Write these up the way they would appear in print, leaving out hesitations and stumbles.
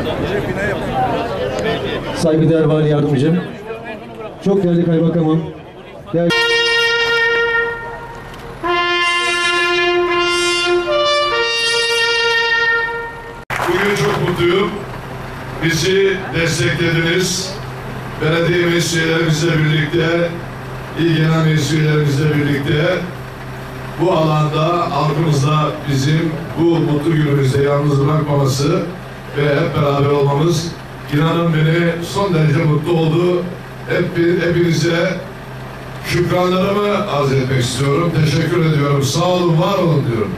Saygıdeğer Vali Yardımcım, çok değerli Kaymakamım, değerli... Bugün çok mutluyum. Bizi desteklediniz. Belediye meclis üyelerimizle birlikte, il genel meclis üyelerimizle birlikte bu alanda halkımızla bizim bu mutlu günümüzde yalnız bırakmaması ve hep beraber olmamız inanın beni son derece mutlu oldu. Hepinize şükranlarımı arz etmek istiyorum. Teşekkür ediyorum. Sağ olun, var olun diyorum.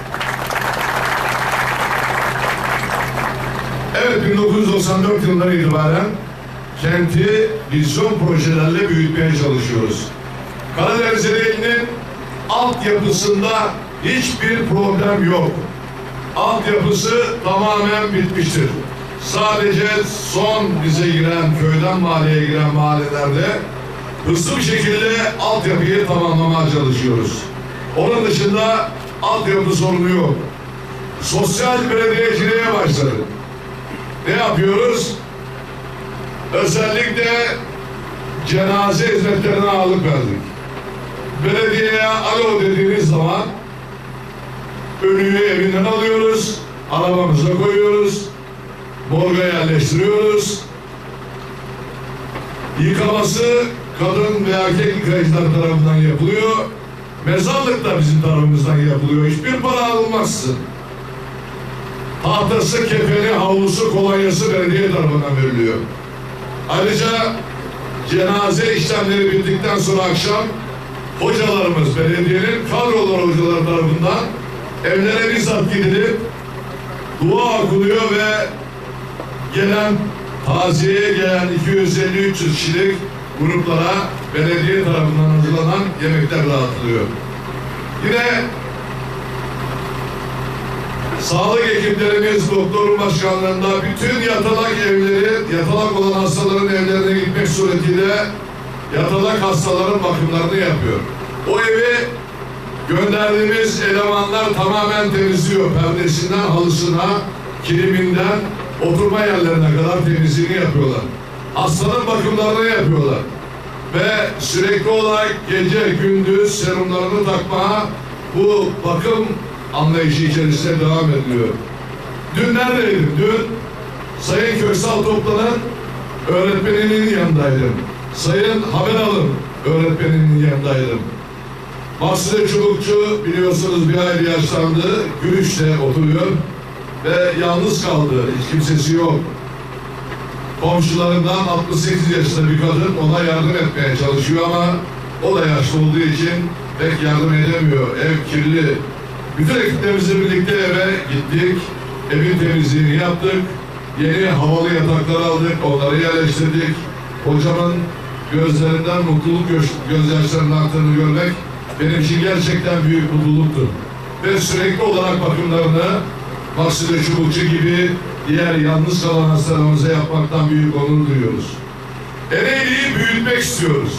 Evet, 1994 yılından itibaren kenti vizyon projelerle büyütmeye çalışıyoruz. Karadeniz ilinin altyapısında hiçbir problem yok. Altyapısı tamamen bitmiştir. Sadece son bize giren, köyden mahalleye giren mahallelerde hızlı bir şekilde altyapıyı tamamlamaya çalışıyoruz. Onun dışında altyapı sorunu yok. Sosyal belediyeciliğe başladık. Ne yapıyoruz? Özellikle cenaze hizmetlerine ağırlık verdik. Belediyeye alo dediğiniz zaman ölüyü evinden alıyoruz, arabamıza koyuyoruz, morga yerleştiriyoruz. Yıkaması kadın ve erkek yıkayıcılar tarafından yapılıyor. Mezarlık da bizim tarafımızdan yapılıyor. Hiçbir para alınmazsın. Tahtası, kefeni, havlusu, kolonyası belediye tarafından veriliyor. Ayrıca cenaze işlemleri bittikten sonra akşam hocalarımız, belediyenin kadroları hocaları tarafından evlere bizzat gidilip dua okunuyor ve gelen taziyeye gelen 250-300 kişilik gruplara belediye tarafından hazırlanan yemekler dağıtılıyor. Yine sağlık ekiplerimiz doktorun başkanlığında bütün yatalak evleri, yatalak olan hastaların evlerine gitmek suretiyle yatalak hastaların bakımlarını yapıyor. O evi gönderdiğimiz elemanlar tamamen temizliyor. Perdesinden halısına, kiliminden oturma yerlerine kadar temizliğini yapıyorlar. Hastanın bakımlarını yapıyorlar. Ve sürekli olarak gece gündüz serumlarını takmaya bu bakım anlayışı içerisinde devam ediliyor. Dün neredeydim? Dün Sayın Köksal Toplan'ın öğretmeninin yanındaydım. Sayın Haberal'ın öğretmeninin yanındaydım. Mahsule Çubukçu biliyorsunuz bir aydır yaşlandı. Gülüş'te oturuyor ve yalnız kaldı. Hiç kimsesi yok. Komşularından 68 yaşında bir kadın ona yardım etmeye çalışıyor ama o da yaşlı olduğu için pek yardım edemiyor. Ev kirli. Bütün ekiplerimizle birlikte eve gittik. Evin temizliğini yaptık. Yeni havalı yataklar aldık. Onları yerleştirdik. Hocamın gözlerinden mutluluk gözyaşlarının aktığını görmek benim için gerçekten büyük mutluluktu. Ve sürekli olarak bakımlarını Mahsule Çubukçu gibi diğer yalnız kalan hastalarımıza yapmaktan büyük onur duyuyoruz. Ereğli'yi büyütmek istiyoruz.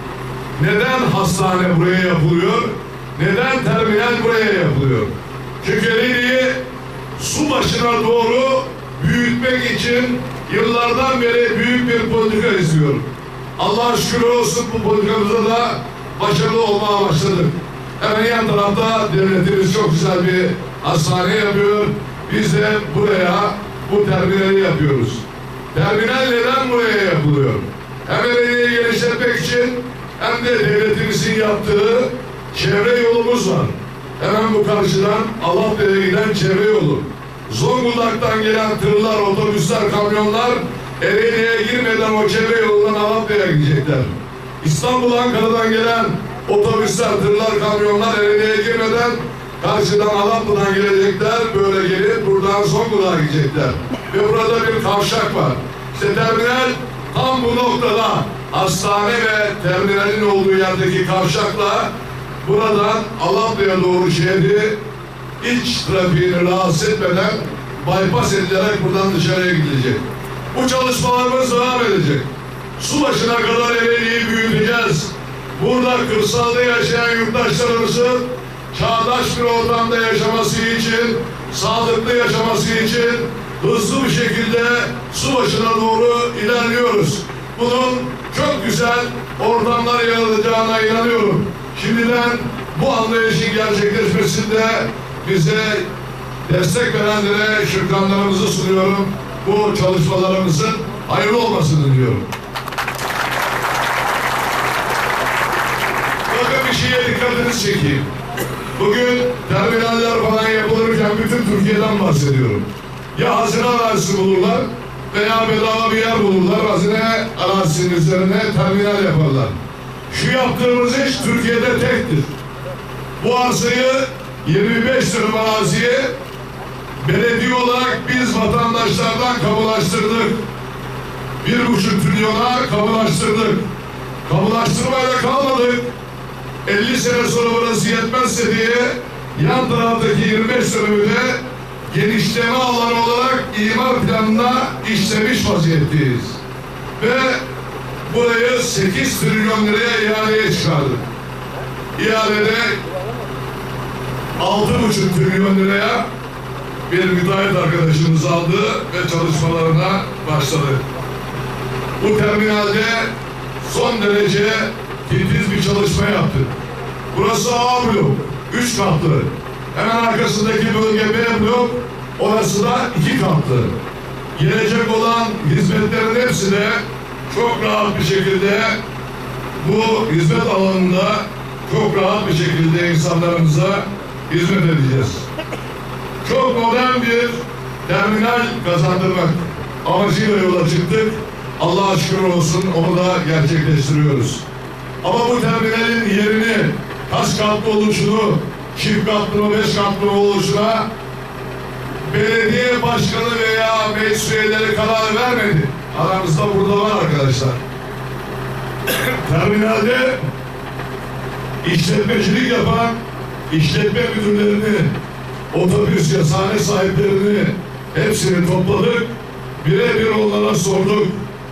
Neden hastane buraya yapılıyor? Neden terminal buraya yapılıyor? Çünkü Ereğli'yi su başına doğru büyütmek için yıllardan beri büyük bir politika izliyorum. Allah'a şükür olsun bu politikamızda da başarılı olmaya başladık. Hemen yan tarafta devletimiz çok güzel bir hastane yapıyor. Biz de buraya bu terminali yapıyoruz. Terminal neden buraya yapılıyor? Hem Ereğli'yi geliştirmek için hem de devletimizin yaptığı çevre yolumuz var. Hemen bu karşıdan Alatya'ya giden çevre yolu. Zonguldak'tan gelen tırlar, otobüsler, kamyonlar Ereğli'ye girmeden o çevre yolundan Alatya'ya gidecekler. İstanbul, Ankara'dan gelen otobüsler, tırlar, kamyonlar Ereğli'ye girmeden karşıdan Alatya'dan gelecekler, böyle gelip buradan Zonguldak'a gidecekler. Ve burada bir kavşak var. İşte terminal tam bu noktada hastane ve terminalin olduğu yerdeki kavşakla buradan Alatya'ya doğru şehri iç trafiğini rahatsız etmeden bypass edilerek buradan dışarıya gidilecek. Bu çalışmalarımız devam edecek. Su başına kadar Ereğli'yi büyüteceğiz. Burada kırsalda yaşayan yurttaşlarımızın çağdaş bir ortamda yaşaması için, sağlıklı yaşaması için hızlı bir şekilde su başına doğru ilerliyoruz. Bunun çok güzel ortamlar yaratacağına inanıyorum. Şimdiden bu anlayışın gerçekleşmesinde bize destek verenlere şükranlarımızı sunuyorum. Bu çalışmalarımızın hayırlı olmasını diliyorum. Bakın bir şeye dikkatinizi çekeyim. Bugün terminaller falan yapılırken bütün Türkiye'den bahsediyorum. Ya hazine arazisi bulurlar veya bedava bir yer bulurlar. Hazine arazisinin üzerine terminal yaparlar. Şu yaptığımız iş Türkiye'de tektir. Bu arsayı 25 dönüm araziye belediye olarak biz vatandaşlardan kamulaştırdık. 1,5 trilyona kamulaştırdık. Kamulaştırmayla kalmadık. 50 sene sonra burası yetmezse diye yan taraftaki 25 dönümü de genişleme alanı olarak imar planına işlemiş vaziyetteyiz. Ve burayı 8 trilyon liraya ihaleye çıkardık. İhalede 6,5 trilyon liraya bir müteahhit arkadaşımız aldı ve çalışmalarına başladı. Bu terminalde son derece titiz bir çalışma yaptık. Burası A blok, 3 katlı. Hemen arkasındaki bölge B blok, orası da 2 katlı. Gelecek olan hizmetlerin hepsi de çok rahat bir şekilde bu hizmet alanında çok rahat bir şekilde insanlarımıza hizmet edeceğiz. Çok modern bir terminal kazandırmak amacıyla yola çıktık. Allah'a şükür olsun onu da gerçekleştiriyoruz. Ama bu terminalin yerini kaç katlı oluşunu, çift katlı mı, 5 katlı mı oluşuna belediye başkanı veya meclis üyeleri karar vermedi. Aramızda burada var arkadaşlar. Terminalde işletmecilik yapan işletme müdürlerini, otobüs yasahane sahiplerini hepsini topladık. Birebir onlara sorduk.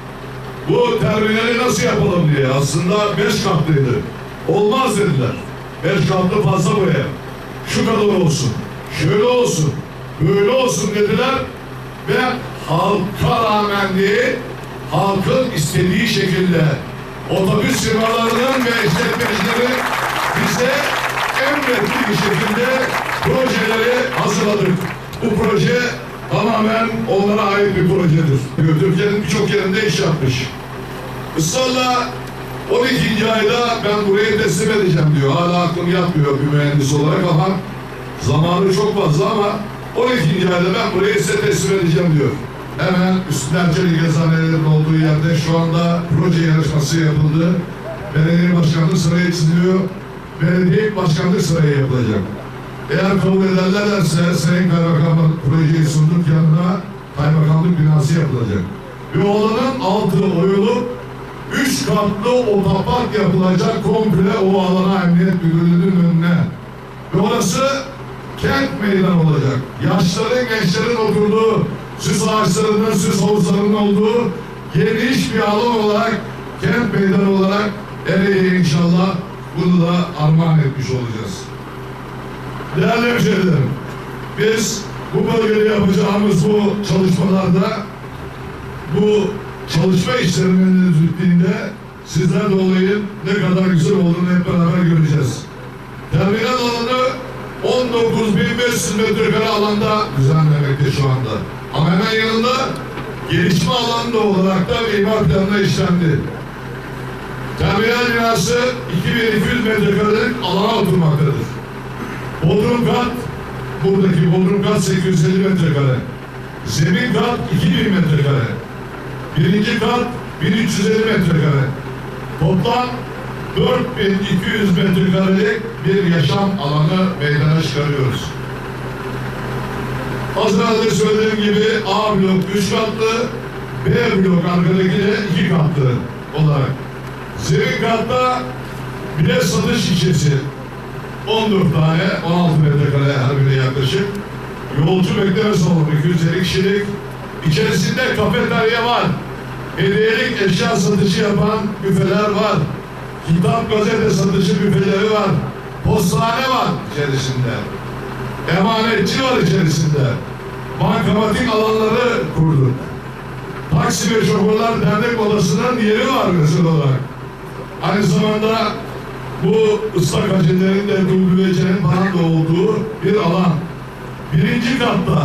Bu terminali nasıl yapalım diye. Aslında 5 katlıydı. Olmaz dediler. 5 katlı fazla buraya. Şu kadar olsun. Şöyle olsun. Böyle olsun dediler. Ve halka rağmen değil, halkın istediği şekilde otobüs firmalarının ve işletmecileri bize emrettiği bir şekilde projeleri hazırladık. Bu proje tamamen onlara ait bir projedir. Türkiye'nin birçok yerinde iş yapmış. Israrla 12. ayda ben burayı teslim edeceğim diyor. Hala aklım yatmıyor bir mühendis olarak ama zamanı çok fazla ama 12. ayda ben burayı size teslim edeceğim diyor. Hemen Üstünerçeli Gezanelerin olduğu yerde şu anda proje yarışması yapıldı. Belediye başkanlığı sıraya çiziliyor. Belediye başkanlık sıraya yapılacak. Eğer kabul ederlerse Sayın Kaymakamlık projeyi sunduk, yanına kaymakamlık binası yapılacak. Ve olanın altı oyulup 3 katlı otopark yapılacak komple o alana Emniyet Müdürlüğü'nün önüne. Ve orası kent meydanı olacak. Yaşların, gençlerin oturduğu, süs ağaçlarının, süs havuzlarının olduğu geniş bir alan olarak, kent meydanı olarak Ereğli'ye inşallah bunu da armağan etmiş olacağız. Değerli hemşehrilerim, biz bu bölgede yapacağımız bu çalışmalarda, bu çalışma işlerinin bittiğinde sizler de olayın ne kadar güzel olduğunu hep beraber göreceğiz. Terminal alanı 19.500 metrekare alanda düzenlemekte şu anda. Ama hemen yanında gelişme alanı da olarak da imar planına işlendi. Terminal binası 2200 metrekarelik alana oturmaktadır. Bodrum kat, buradaki Bodrum kat 850 metrekare. Zemin kat 2000 metrekare. Birinci kat 1350 metrekare. Toplam 4200 metrekarelik bir yaşam alanı meydana çıkarıyoruz. Az önce söylediğim gibi A blok 3 katlı, B blok arkadaki de 2 katlı olarak. Zemin katta bilet satış şişesi 14 tane, 16 metrekare her biri yaklaşık. Yolcu bekleme salonu 250 kişilik. İçerisinde kafeterya var. Hediyelik eşya satışı yapan büfeler var. Kitap, gazete satışı büfeleri var. Postane var içerisinde. Emanetçi var içerisinde. bankamatik alanları kurduk. Taksi ve Şoförler Dernek Odası'nın yeri var mesela olarak. Aynı zamanda bu ıslak hacelerin de dublecenin falan da olduğu bir alan. Birinci katta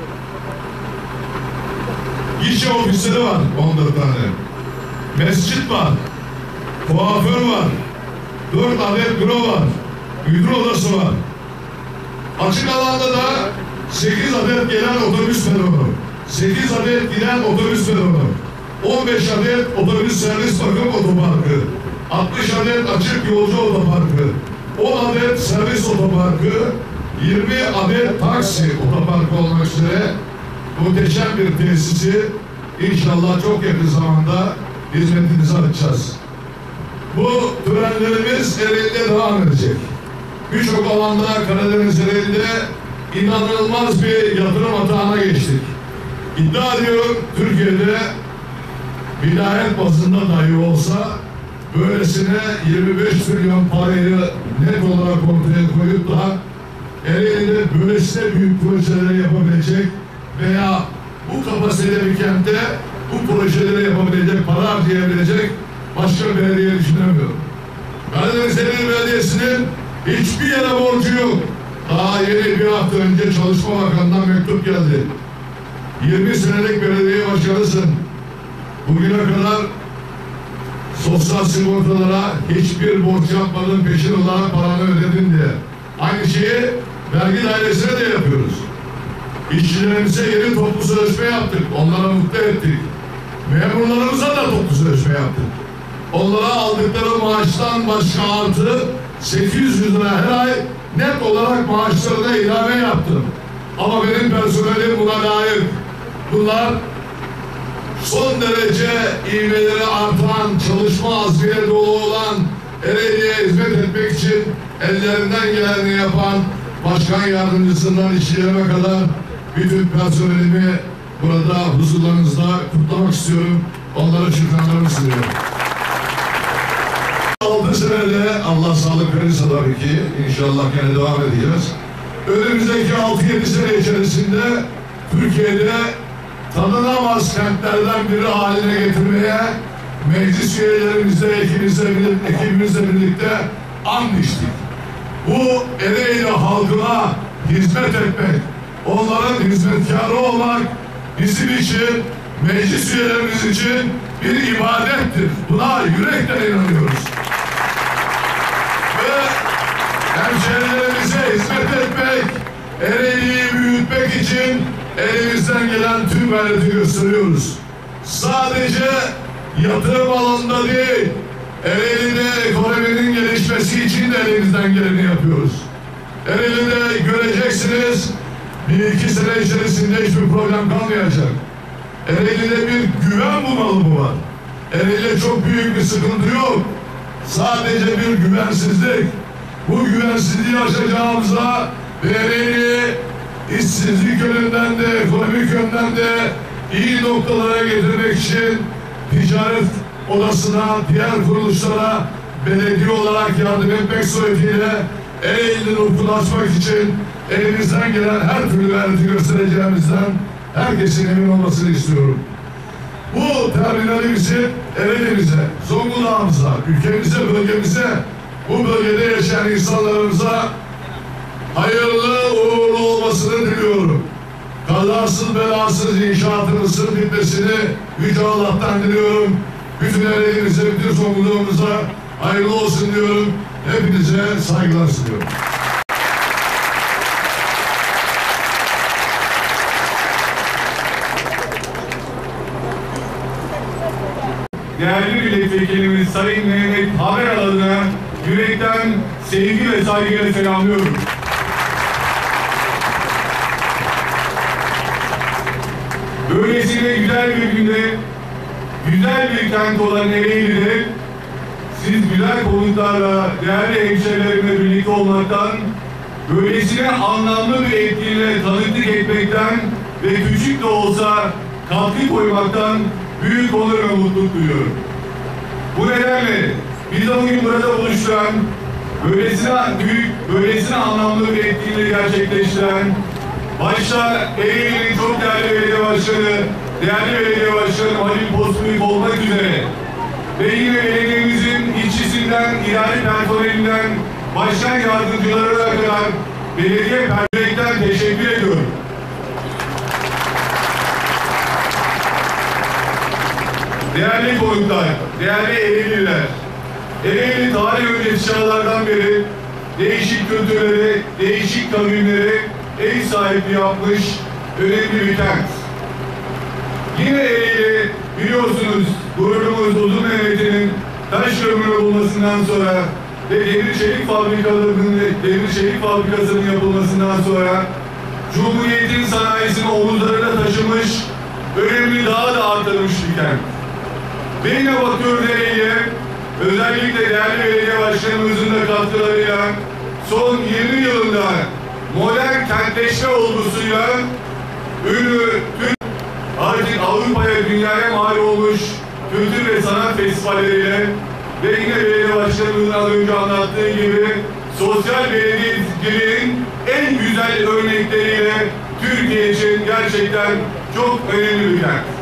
gişe ofisleri var 14 tane. Mescit var. Kuaför var. 4 adet büro var. Müdür odası var. Açık alanda da 8 adet gelen otobüs peronu, 8 adet giden otobüs peronu, 15 adet otobüs servis bakım otoparkı, 60 adet açık yolcu otoparkı, 10 adet servis otoparkı, 20 adet taksi otoparkı olmak üzere muhteşem bir tesisi inşallah çok yakın zamanda hizmetinize açacağız. Bu törenlerimiz Ereğli'de devam edecek. Birçok alanda Karadeniz Ereğli'de inanılmaz bir yatırım atağına geçtik. İddia ediyorum Türkiye'de vilayet bazında dahi olsa böylesine 25 trilyon parayı net olarak ortaya koyup da Ereğli'de böylesine büyük projeleri yapabilecek veya bu kapasitede bir kentte bu projeleri yapabilecek, para harcayabilecek başka bir belediye düşünemiyorum. Karadeniz Ereğli Belediyesi'nin hiçbir yere borcu yok. Daha yeni bir hafta önce Çalışma Bakanı'ndan mektup geldi. 20 senelik belediye başkanısın. Bugüne kadar sosyal sigortalara hiçbir borç yapmadın, peşin olarak paranı ödedin diye. Aynı şeyi vergi dairesine de yapıyoruz. İşçilerimize yeni toplu sözleşme yaptık. Onlara mutlu ettik. Memurlarımıza da toplu sözleşme yaptık. Onlara aldıkları maaştan başka artı 800 lira her ay net olarak maaşlarına ilave yaptım. Ama benim personelim buna dair. Bunlar son derece ivmeleri artan, çalışma azmiyle dolu olan, Ereğli'ye hizmet etmek için ellerinden geleni yapan başkan yardımcısından işçilerime kadar bütün personelimi burada huzurlarınızda kutlamak istiyorum. Onlara şükranlarımı sunuyorum. 6 senede Allah sağlık verirse tabii ki inşallah yine devam edeceğiz. Önümüzdeki 6-7 sene içerisinde Türkiye'de tanınamaz kentlerden biri haline getirmeye meclis üyelerimizle, ekibimizle birlikte and içtik. Bu Ereğli halkına hizmet etmek, onların hizmetkarı olmak bizim için, meclis üyelerimiz için bir ibadettir. Buna yürekten inanıyoruz. Ve hemşehrilerimize hizmet etmek, Ereğli'yi büyütmek için elimizden gelen tüm gayreti gösteriyoruz. Sadece yatırım alanında değil, Ereğli'de ekonominin gelişmesi için de elimizden geleni yapıyoruz. Ereğli'de göreceksiniz, 1-2 sene içerisinde hiçbir problem kalmayacak. Ereğli'de bir güven bunalımı var. Ereğli'de çok büyük bir sıkıntı yok. Sadece bir güvensizlik. Bu güvensizliği aşacağımıza ve Ereğli'yi işsizlik yönünden de, ekonomik yönden de iyi noktalara getirmek için ticaret odasına, diğer kuruluşlara belediye olarak yardım etmek suretiyle Ereğli'nin ufkunu açmak için elimizden gelen her türlü gayreti göstereceğimizden herkesin emin olmasını istiyorum. Bu terminalimizi Ereğli'mize, Zonguldak'ımıza, ülkemize, bölgemize, bu bölgede yaşayan insanlarımıza hayırlı, uğurlu olmasını diliyorum. Kazasız belasız inşaatımızın bitmesini Yüce Allah'tan diliyorum. Bütün Ereğli'mize, bütün Zonguldak'ımıza hayırlı olsun diyorum. Hepinize saygılar sunuyorum. Değerli milletvekilimiz Sayın Mehmet Haberalı'na yürekten sevgi ve saygıyla selamlıyorum. Böylesine güzel bir günde, güzel bir kent olan Ereğli'de siz güzel konuklarla, değerli hemşehrilerimle birlikte olmaktan, böylesine anlamlı bir etkinliğe tanıklık etmekten ve küçük de olsa katkı koymaktan büyük onur ve mutluluk duyuyorum. Bu nedenle biz de bugün burada buluşturan, böylesine büyük, böylesine anlamlı bir etkinliği gerçekleştiren başta Ereğli'nin çok değerli belediye başkanı, değerli belediye başkanı Halil Bozkurt olmak üzere ve yine belediyemizin işçisinden, idari personelinden, başkan yardımcılarına kadar belediye personelinden teşekkür ediyorum. Değerli konuklar, değerli Ereğliler, Ereğli tarih öncesi çağlardan beri değişik kültürlere, değişik kavimlere ev sahipliği yapmış önemli bir kent. Yine Ereğli biliyorsunuz gururumuz Uzun Mehmet'in taş kömürü bulmasından sonra ve demir çelik fabrikasının yapılmasından sonra Cumhuriyet'in sanayisini omuzlarına taşımış, önemli daha da arttırmış bir kent. Ve yine bakıyoruz Ereğli'ye, özellikle değerli belediye başkanımızın da katkılarıyla son 20 yılında modern kentleşme olgusuyla ünlü artık Avrupa'ya, dünyaya mal olmuş kültür ve sanat festivalleriyle ve yine belediye başkanımızın az önce anlattığı gibi sosyal belediyeciliğin en güzel örnekleriyle Türkiye için gerçekten çok önemli bir kent.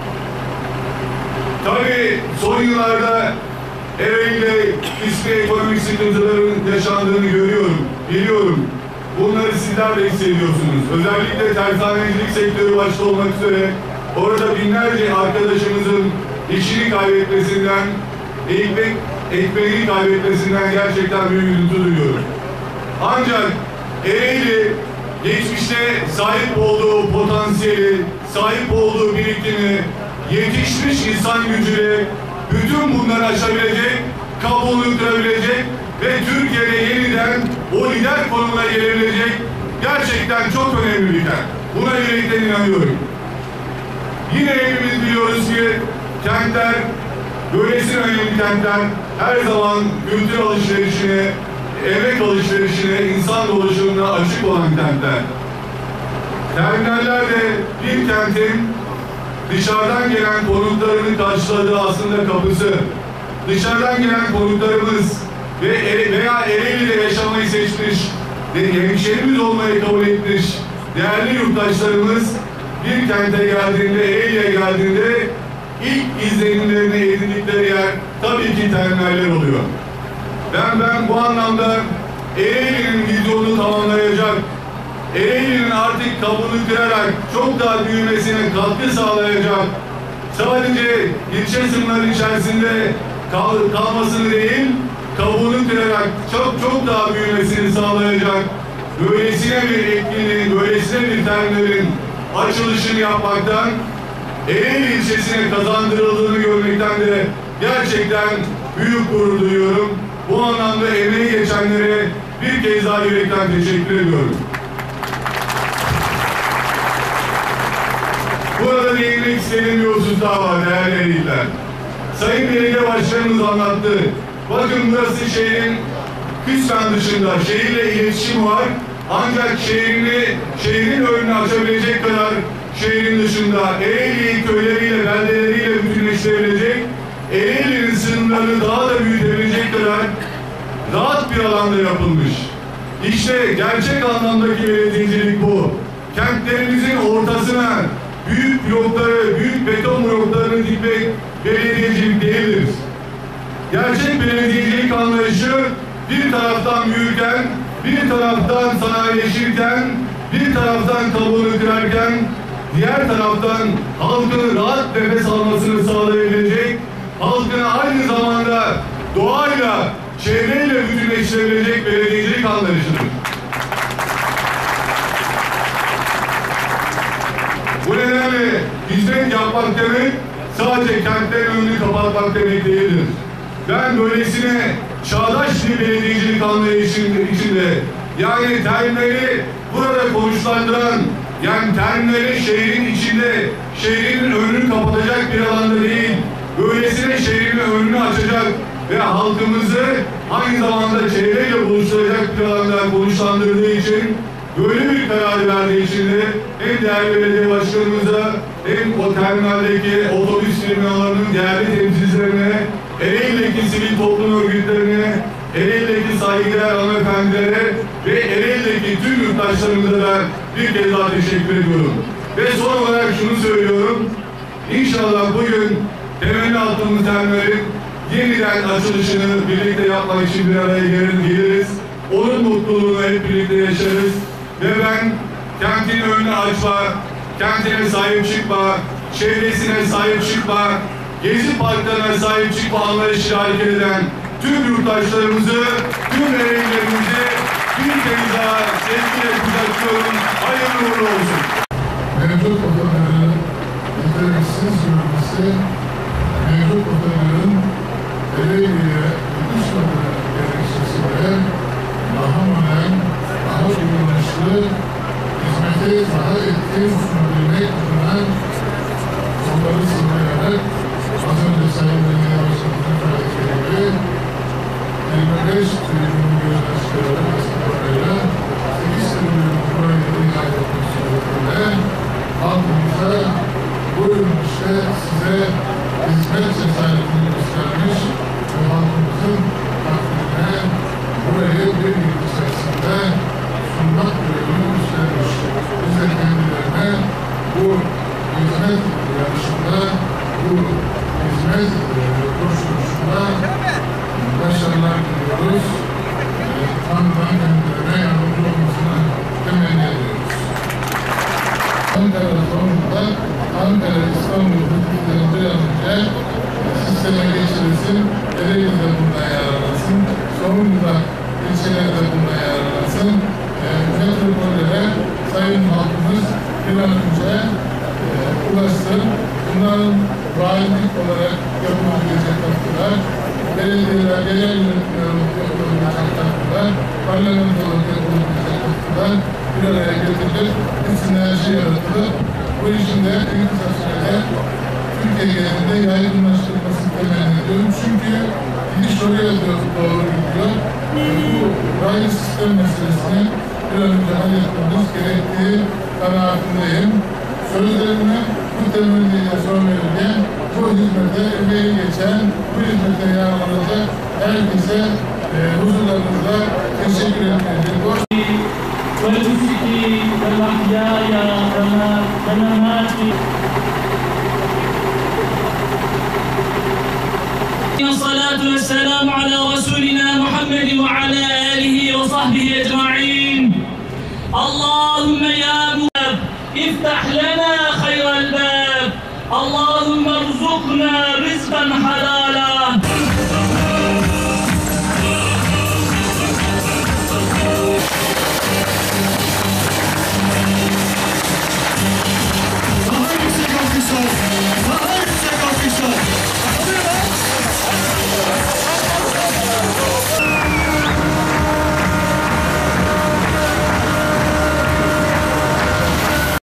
Tabii son yıllarda Ereğli'de üstü ekonomik sıkıntıların yaşandığını görüyorum, biliyorum. Bunları sizler de hissediyorsunuz. Özellikle tersanecilik sektörü başta olmak üzere orada binlerce arkadaşımızın işini kaybetmesinden, ekmeğini kaybetmesinden gerçekten büyük üzüntü duyuyorum. Ancak Ereğli geçmişte sahip olduğu potansiyeli, sahip olduğu birikimi, yetişmiş insan gücüyle bütün bunları aşabilecek, kabuğunu kırabilecek ve Türkiye'de yeniden o lider konumuna gelebilecek gerçekten çok önemli bir kent. Buna yürekten inanıyorum. Yine hepimiz biliyoruz ki kentler, böylesine önemli kentler her zaman kültür alışverişine, emek alışverişine, insan dolaşımına açık olan kentler. Terminaller de bir kentin dışarıdan gelen konuklarını karşıladığı aslında kapısı. Dışarıdan gelen konuklarımız veya Ereğli'de yaşamayı seçmiş ve hemşehrimiz olmayı kabul etmiş değerli yurttaşlarımız bir kente geldiğinde, Ereğli'ye geldiğinde ilk izlenimlerini edindikleri yer tabii ki terminaller oluyor. Ben bu anlamda Ereğli'nin vizyonunu tamamlayacak, Ereğli'nin artık kabuğunu kırarak çok daha büyümesine katkı sağlayacak, sadece ilçe sınırları içerisinde kalmasını değil, kabuğunu kırarak çok daha büyümesini sağlayacak, böylesine bir etkinliğin, böylesine bir terminalin açılışını yapmaktan, Ereğli ilçesine kazandırıldığını görmekten de gerçekten büyük gurur duyuyorum. Bu anlamda emeği geçenlere bir kez daha yürekten teşekkür ediyorum. Burada değinmek istediğim bir husus daha var değerli Ereğliler. Sayın Belediye Başkanımız anlattı. Bakın burası şehrin kısmen dışında, şehirle iletişim var. Ancak şehrin önünü açabilecek kadar şehrin dışında Ereğli'yi köyleriyle, beldeleriyle bütünleştirebilecek, Ereğli'nin sınırlarını daha da büyütebilecek kadar rahat bir alanda yapılmış. İşte gerçek anlamdaki belediyecilik bu. Kentlerimizin ortasına büyük blokları, büyük beton bloklarını dikmek belediyecilik değildir. Gerçek belediyecilik anlayışı bir taraftan büyürken, bir taraftan sanayileşirken, bir taraftan kabuğunu kırarken, diğer taraftan halkın rahat nefes almasını sağlayabilecek, halkını aynı zamanda doğayla, çevreyle bütünleştirebilecek belediyecilik anlayışıdır. Bu nedenle hizmet yapmak demek sadece kentlerin önünü kapatmak demek değildir. Ben böylesine çağdaş bir belediyecilik anlayışı içinde, yani terminali burada konuşlandıran, yani terminali şehrin içinde, şehrin önünü kapatacak bir alanda değil, böylesine şehrin önünü açacak ve halkımızı aynı zamanda çevreyle buluşturacak bir alanda konuşlandırdığı için, böyle bir karar verdiği için de hem değerli belediye başkanımıza hem o terminaldeki otobüs firmalarının değerli temsilcilerine, Ereğli'deki sivil toplum örgütlerine, Ereğli'deki saygıdeğer hanımefendilere ve Ereğli'deki tüm yurttaşlarımıza da bir kez daha teşekkür ediyorum. Ve son olarak şunu söylüyorum. İnşallah bugün temelli attığımız terminalin yeniden açılışını birlikte yapmak için bir araya geliriz. Onun mutluluğunu hep birlikte yaşarız. Ve ben kentin önünü açma, kentine sahip çıkma, çevresine sahip çıkma, Gezi Parklarına sahip çıkma anlayışıyla hareket eden tüm yurttaşlarımızı, tüm ereğlerimizi bir kez daha sevgiyle kucaklıyorum. Hayırlı uğurlu olsun. Mevcut otogarın yetersiz sürmesi, mevcut otogarın Ereğli'ye yetiş olarak gerekçesiyle daha modern, daha kullanışlı, hizmeti daha etkin sunabilmek adına onları sınırlayarak az önce Sayın Belediye Başkanı'nın söylediği gibi 25 trilyonun göz açıkları aslında 8 trilyonun burayı ihale etmek suretiyle halkımıza buyurun işte size hizmet cesaretini göstermiş ve halkımızın takdirine burayı bir yıl içerisinde sunmak görevini üstlenmiş. Biz de kendilerine bu hizmet yarışında, bu hizmet koşuluşunda başarılar diliyoruz. Tanrı'dan kendilerine yardımcı olmasını temenni ediyoruz. Ankara sonunda Ankara İstanbul hükümlerin bir an önce sisteme geçirilsin, Ereğli'de bundan yararlansın, Zonguldak ilçeleri de bundan yararlansın. Metropollere sayın halkımız bir an önce ulaşsın. Bunların valilik olarak yapılabilecek katkılar, belediyeler, genel yönetimler yapılabilecek katkılar, parlamentolar yapılabilecek katkılar bir araya getirilir, bir sinerji yaratılır. Bu işin de en kısa sürede Türkiye genelinde yaygınlaştırılmasını temenni ediyorum. Çünkü gidiş oraya doğru gidiyor. Bu raylı sistem meselesini bir an önce halletmemiz gerektiği kanaatindeyim. Sözlerimi bu temenniyle son verirken bu hizmete emeği geçen, bu hizmete yararlanacak herkese huzurlarınızda teşekkür etmeyeceğim. والمسك والأحياء والممات. الصلاة والسلام على رسولنا محمد وعلى آله وصحبه أجمعين. اللهم يا